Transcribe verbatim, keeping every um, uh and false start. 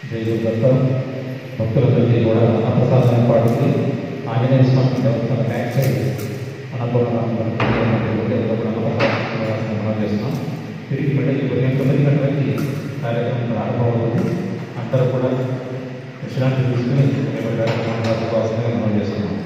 జయగురుదత్త భక్తులందరికీ కూడా అన్నప్రసాదం ఏర్పాటుకి ఆంజనేయ స్వామి దేవస్థాన బ్యాక్ సైడ్ అన్నపూర్ణ చేస్తున్నాం. తిరిగి మళ్ళీ ఉదయం తొమ్మిది గంటలకి కార్యక్రమం ప్రారంభమవుతుంది. అందరూ కూడా విశ్రాంతి తీసుకుని కార్యక్రమం కోసం మనం చేస్తున్నాం.